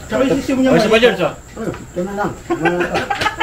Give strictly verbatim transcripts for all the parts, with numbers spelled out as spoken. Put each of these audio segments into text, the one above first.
Tsaka yung sisiw niya. O, isa pa, George, oh. Ay, ito na lang. Ito na lang.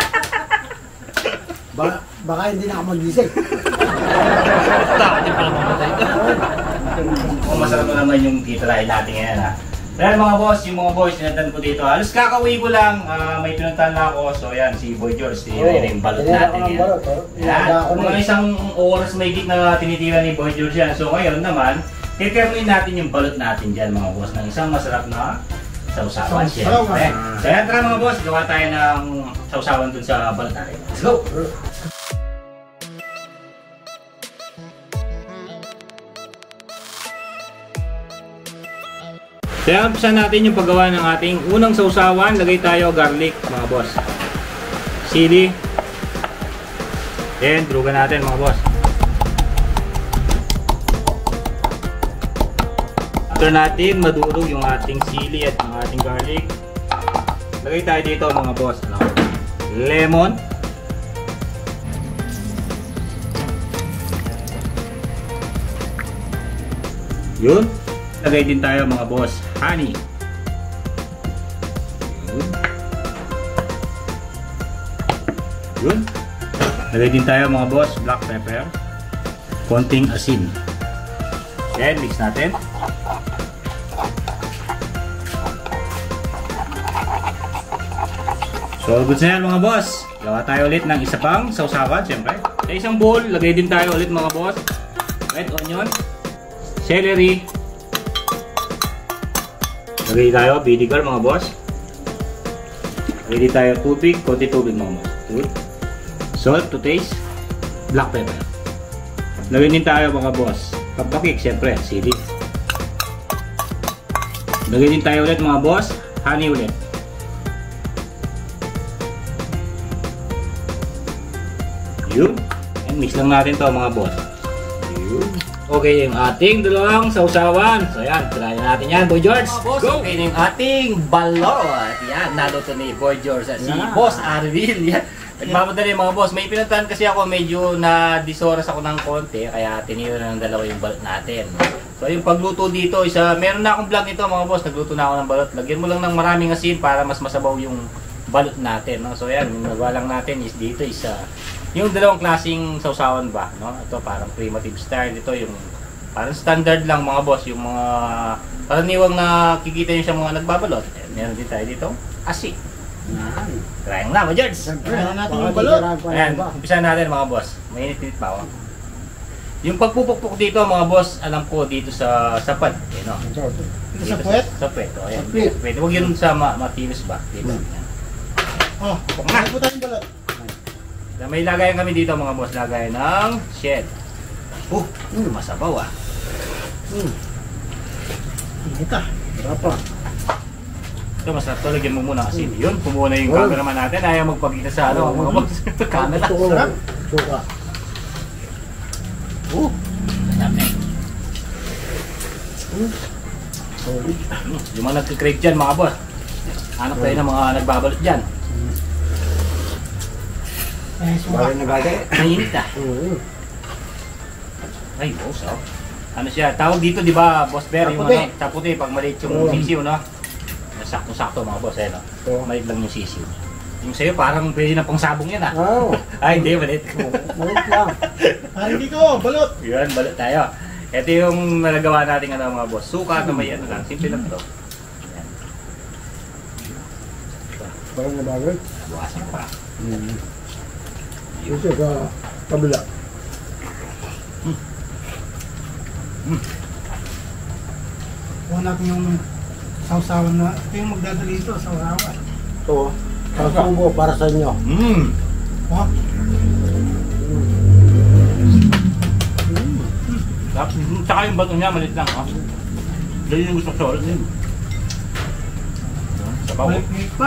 Baka, baka hindi na ako mag-gising. Takot yung pala mamatay ito. Kung masarap na naman yung titirahin natin ngayon, ha. Pero mga boss, yung mga boys, sinatan ko dito. Halos kakauwi ko lang, uh, may pinuntahan na ako. So yan, si Boy George, tinira yung balot natin yan. Yan, mga isang oras may git na tinitira ni Boy George yan. So ngayon naman, titirnuin natin yung balot natin dyan mga boss, ng isang masarap na sausawan. Siyempre. So yan, tara mga boss, gawa tayo ng sausawan dun sa balot natin. Let's go! Kaya umpisan natin yung paggawa ng ating unang sausawan. Lagay tayo garlic mga boss. Sili. Then, drugan natin mga boss. After natin madurog yung ating sili at yung ating garlic, lagay tayo dito mga boss. Lemon. Yun. Lagay din tayo mga boss, honey. Yun. Yun. Lagay din tayo mga boss, black pepper. Konting asin. Then, mix natin. So, good na yan mga boss. Gawa tayo ulit ng isa pang sausawan, siyempre. Sa isang bowl, lagay din tayo ulit mga boss. Red onion, celery, lagay tayo vinegar mga boss. Lagay tayo tubig, konti tubig mga boss. Good. Salt to taste, black pepper. Lagay din tayo mga boss, pampakik siyempre, sili. Lagay din tayo ulit mga boss, honey ulit. Yun. And mix lang natin to mga boss. Yun. Okay, yung ating dalawang sausawan. So yan, try natin yan, Boy George. Boss, go! Okay, yung ating balot. Yan, naluto ni Boy George. Si yeah. Boss Arvil. Yan. Nagmamadali mga boss. May pinuntahan kasi ako, medyo na disoras ako ng konti. Kaya tinira na ng dalawa yung balot natin. So yung pagluto dito, isa, meron na akong vlog nito mga boss. Nagluto na ako ng balot. Lagyan mo lang ng maraming asin para mas masabaw yung balot natin. No? So yan, yung nagawa lang natin is dito isa. Yung dalawang klaseng sausawan ba, no? Ito parang primitive style, ito yung parang standard lang mga boss, yung mga karaniwang nakikita nyo sa mga nagbabalot. Eh, meron din tayo dito, asin. Try nga, mga George. Try natin yung balot. Ayan, umpisa natin mga boss. Mainit-init pa ako. Yung pagpupukpuk dito mga boss, alam ko dito sa sapad, eh, no? Dito sa puwet? Sa puwet, o ayan. Pwede, huwag yun sa ma matinis ba? Dito. Oh, pakain po tayong balot. May lagayan kami dito mga boss, lagayan ng shell. Oh, mm, masabaw ah. Mm. Init ah. Sarap ah. Ito, masarap to. Lagyan mo muna kasi. Yun, kumuha na yung oh. cameraman natin. Ayaw magpagkita sa ano, mga boss. Camera. Sarap. Suka. Oh, masarap na eh. Mm. Yung mga nagkikrave dyan mga boss. Hanap tayo ng mga nagbabalot dyan. Ay, suka. Bagay na bagay. Mainit ah. Mm. Ay, boss oh. Ano siya, tawag dito di ba, Boss Bear, yung ano, taputi, pag maliit yung sisiw, no? Sakto-sakto mga boss, eh, no? Maliit lang yung sisiw. Yung sa'yo, parang pwede na pang sabong yan, ah. Oo. Ay, hindi, maliit. Maliit lang. Parang dito, balot. Yun, balot tayo. Ito yung nagawa natin, ano, mga boss. Suka na may ano lang, simple lang to. Yan. Bagay na bagay. Bukasan pa. Mm. Ito sa kabila. Hmm. Hmm. Kuha natin yung sausawan na. Ito yung magdadali ito, sausawan. Ito, kasubo para sa inyo. Mmm. Oh. Mm. Tsaka yung bato niya, maliit lang, ha? Ganyan yung gusto ko sa ulit din. Sabaw. Maliit pa.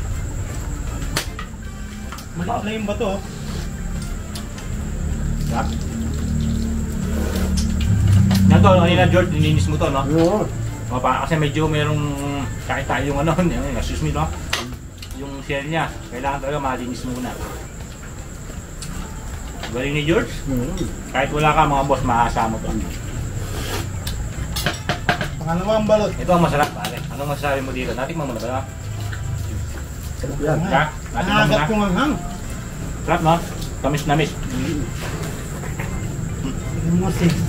Maliit lang yung bato. Sarap. Yan to, kanina George, nilinis mo to, no? Oo. O, para kasi medyo merong kahit tayo yung ano, excuse me, no? Yung shell niya, kailangan talaga malinis muna. Galing ni George, Mm. kahit wala ka mga boss, maasa mo to. Pangalawang balot. Ito ang masarap, pare. Anong masasabi mo dito? Natikman mo na ba na? Sarap yan. Ha? Natikman mo Nakagat na? yung hanghang. Sarap no? Tamis na miss. Yung mo sis.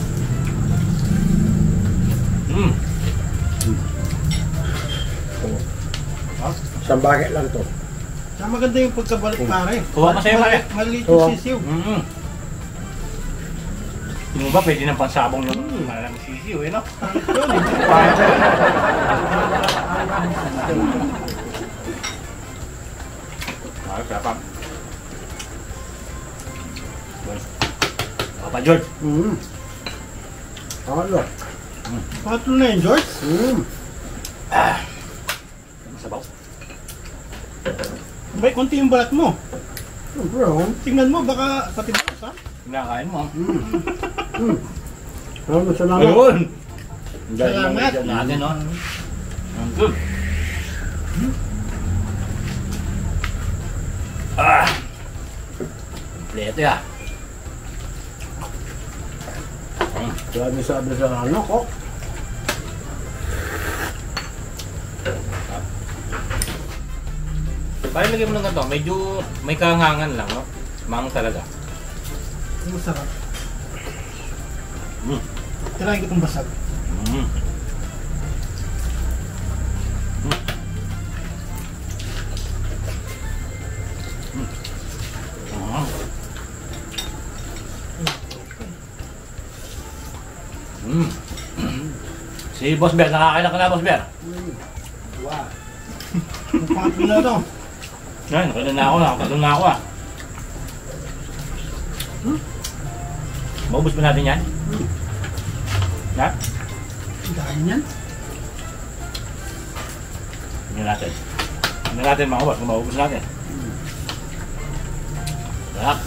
Mm. Isang bakit lang to. Saka maganda yung pagkabalik pare. Kuha ka sa'yo, pare. Maliit Kuha. yung sisiw. Mm-hmm. Yung ba pwede ng pansabong yung mm, malamang sisiw eh no? Yun eh. Ay, sarap. Ako pa George. Mm. Ano? Patlo na yun, George. Mm. Masabaw. Bay, konti yung balat mo. Siyempre, oh. Tingnan mo, baka pati balas ha. Kinakain mo. Mm. Mm. Salamat, salamat. Ayun! Salamat. Dyan natin no? Ang good. Ah! Kompleto ya. Sabi-sabi sa ano ko. Parang lagyan mo ng ganito, medyo may kahangangan lang, no? Mang talaga. Masarap. Mm. Tirahin ko itong basag. Mm. Mm. Mm. Mm. Si Boss Bear, nakakailan ka na Boss Bear? Wow. Yung patlo na ito. Yan, nakailan na ako, nakakailan na ako ah. Hmm? Maubos ba natin yan? Ha? Dahil yan. Tingnan natin. Tingnan natin mga boss, kung maubos natin. Sarap.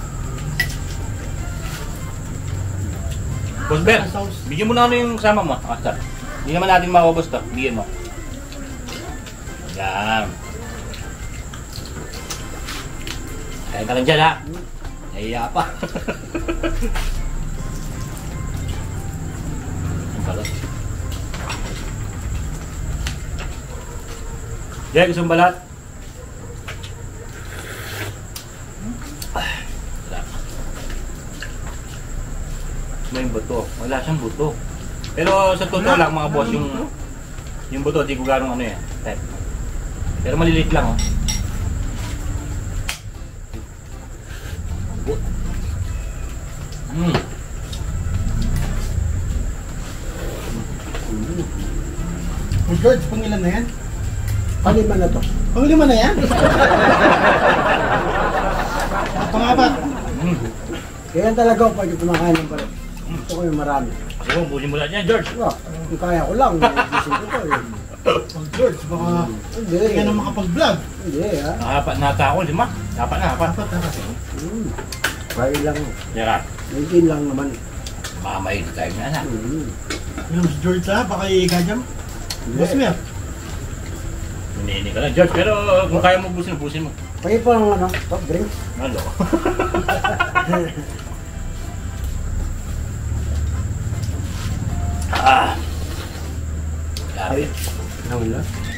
Boss Bear, bigyan mo na ano yung kasama mo. Ah, stop. Hindi naman natin maubos to. Bigyan mo. Yan. Kain ka lang dyan ha. Nahiya pa. Ang balat. Jay, gusto mong balat? Ah, sarap. May buto. Wala siyang buto. Pero sa totoo lang mga boss, yung yung buto, di ko ganong ano yan. Type. Pero maliliit lang oh. Mm. Oh, George, pangilan na yan? Palima na to. Panglima na yan? Pangapat. Mm. Kaya talaga ako pag kumakain ng pala. Gusto ko yung marami. Sige, busin mo lahat yan, George. Diba? Kung kaya ko lang, gising ko to. Eh. Oh, George, baka Hindi. hindi ka na makapag-vlog. Hindi, ha? Nakapat na ata ako, lima. Dapat na, dapat. Dapat dapat. Mm. Kaya lang. Teka, Naitin lang naman. mamay na tayo na na. Mm. Yung si George ha, baka i-gajam. Boss Mer. Hinihini ka lang, George. Pero kung kaya mo busin, busin mo. Pwede pa ng ano, top drinks. Ano? Ah. Grabe. Nawala.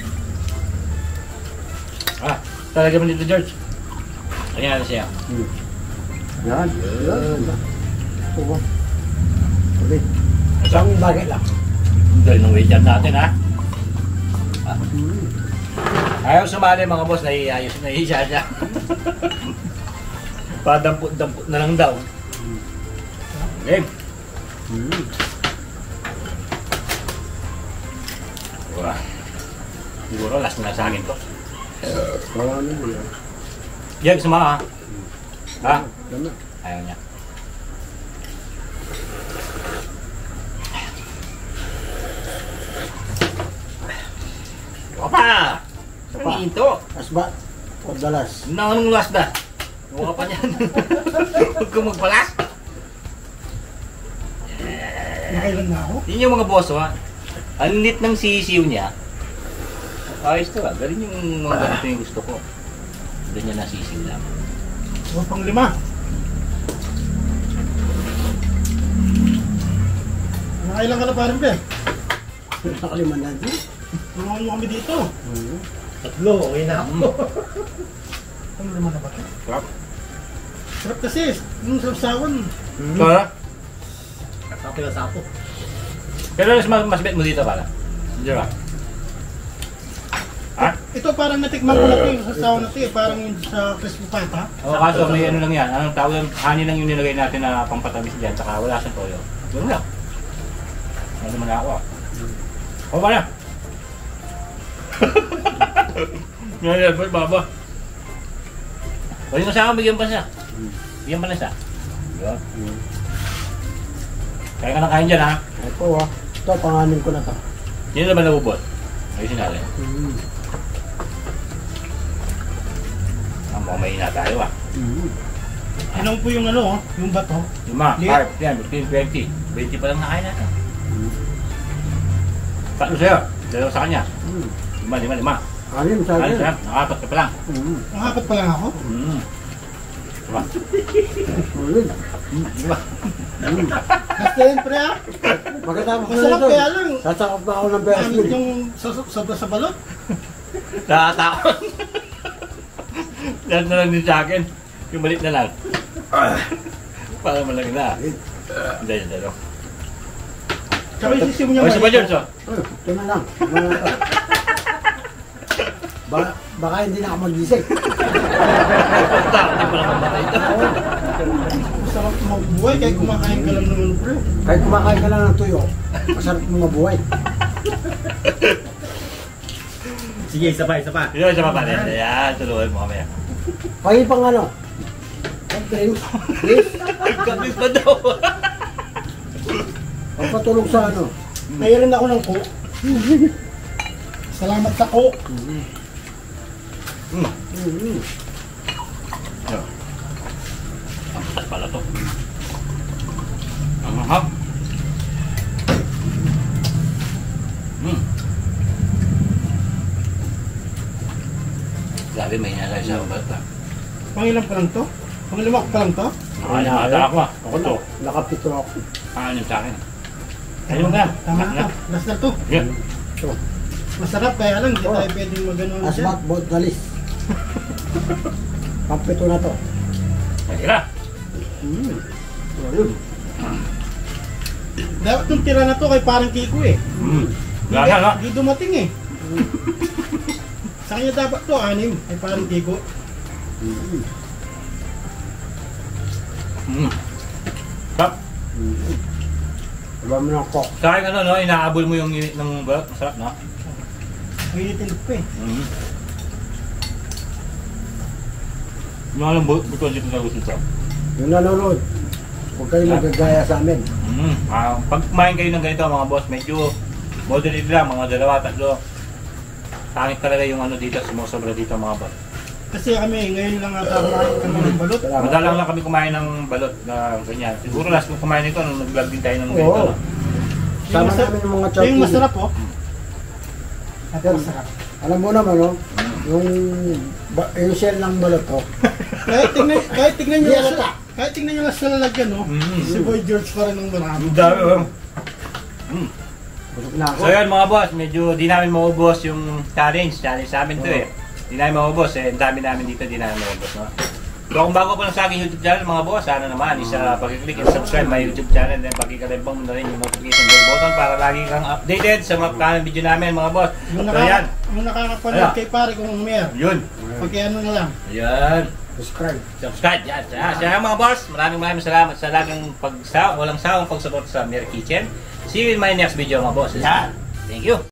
Ah, talaga mo dito, George. Kanya na siya. Hmm. Yan. Yan. Ito ba? Okay. Isang bagay lang. Dahil nung wait natin, ha? Ah. Hmm. Ayaw sumali mga boss, naiayos, nahihiya siya. Padampot-dampot na lang daw. Game. Hmm. Wah. Siguro last na sa akin to. Marami mo yan. Yan, gusto mo ha? Ha? Dami. Ayaw niya. Opa! Opa. Ano ito? Asba. Pagdalas. Nanganong last na? Huwag ka pa niyan. Huwag kang magpalas. Nakailan na ako? Yun yung mga boss, ha? Ang lit ng sisiw niya. Ayos to, ha? Galing yung mga ganito yung gusto ko. Doon niya nasisiw lang. O, panglima. Nakailan ka na parang Be? Nakaliman natin. Tulungan nyo kami dito. Mm. Tatlo, okay na ako. Ano naman na ba ito? Sarap. Sarap kasi, yung sausawan. Mm. So, ha? Sapo na sapo. Pero mas, mas bet mo dito pala. Hindi ba? Ha? Ito parang natikman ko na ito yung sausawan na ito eh. Parang yung sa crispy pata. O kaso may ano lang yan. Anong tawag yung honey lang yung nilagay natin na pampatamis dyan. Saka wala siyang toyo. Ganun lang. Ano naman ako ah. O ba na? Ngayon, boy, baba. O yung kasama, bigyan pa siya. Bigyan pa na siya. Yun. Mm. Kaya ka na kain dyan ha. Ito ah. Ito, panganin ko na to. Hindi naman nabubot. Ayusin natin. Mm. Ah, mukhang mahina tayo ah. Mm. Ano po yung ano, oh, yung bato. Lima, Liit. carp, yan, fifteen, twenty. twenty pa lang nakain natin. Tatlo sa'yo, dalawa sa kanya. Mm. Lima, lima, lima. Anim sa Ano akin. siya? Nakapat ka pa lang. Mm. Nakapat pa lang ako. Mm. Diba? Ulit. Mm. Diba? Mm. Basta yun, pre ah. Magkatapos ko na Masarap ito. kaya lang. Sasakap na ako ng best Ano meal. yung sa, sobra sa balot? Nakatakot. Lahat na lang din sa akin. Yung malit na lang. Para malaki na. Hindi, hindi. no. Tsaka yung sisim niya O, isa pa, George, oh. Oh, ito na lang. Mga- Ba baka hindi na ako magising. Punta, hindi pa naman matay ito. Masarap mabuhay kahit kumakain ka lang naman, pre. Kahit kumakain ka lang ng tuyo, masarap mo mabuhay. Sige, isa pa, isa pa. Yun, isa pa pa rin. Ayan, tuluhan mo kami. Pahi pang ano? Soft drinks, please. Kapis pa daw. Pagpatulog sa ano? Mayroon ako ng coke. Salamat sa coke. Mm. Mm-hmm. Yo. Ang sarap pala to. Ang mahap. Mm. Grabe, may nasa isa ang bata. Pangilan pa lang to? Pangilan pa lang to? Nakanyakata ako ah. Ako to. Nakapito ako. Kakanin sa akin. Ayun ka. Tama na to. Last na to. Yan. Ito. Masarap kaya lang, hindi Oh. tayo pwedeng magano As siya. back both the list. Pampito na to. Tira. Mm. Ayun. Dapat yung tira na to kay parang Kiko eh. Mm. Lasa no? Hindi dumating eh. Sa kanya dapat to, anim. Kay parang Kiko. Mm. Mm. Sarap. Mm. Diba mo ng coke? Sa akin ano no, inaabol mo yung init ng balat. Masarap no? Pinitin ko eh. Mm. Yung alam bu buto dito na gusto ito. Yung nanonood, huwag kayo magagaya sa amin. Mm. Ah, pag kumain kayo ng ganito mga boss, medyo moderate lang, mga dalawa, tatlo. Pangit talaga yung ano dito, sumusobra dito mga boss. Kasi kami, ngayon lang ata kumain kami ng balot. Salamat. Madalang lang kami kumain ng balot na ganyan. Siguro last kong kumain nito, nung nag-vlog din tayo ng ganito. Oo. No? Sama masarap- namin yung mga Yung chocolate. masarap oh. Ate masarap. Alam mo naman, no? Yung, ba, yung shell ng balot, oh. Kahit tingnan, kahit tingnan nyo Yes, lang sir. sa, kahit tingnan nyo lang sa lalagyan no. Mm. Si Boy George pa rin ng marami. Ang dami oh. Mm. Busog na ako. So yun mga boss, medyo di namin maubos yung challenge. Challenge sa amin to eh. Di namin maubos eh. Ang dami namin dito, di namin maubos. No? So kung bago pa lang sa aking YouTube channel mga boss, sana naman isa pag-click and subscribe my YouTube channel. Then pag-ikalibang mo na rin yung notification bell button para lagi kang updated sa mga kanang video namin mga boss. Yung, So naka, yan. yung nakakapanood Ayan. kay pare kung mer. Yun. Pagka ano na lang. Yan. Subscribe. Subscribe. Yan. Siya, siya mga boss. Maraming maraming salamat sa laging pagsaw, walang sawang pagsupport sa Mer Kitchen. See you in my next video mga boss. Yan. Thank you.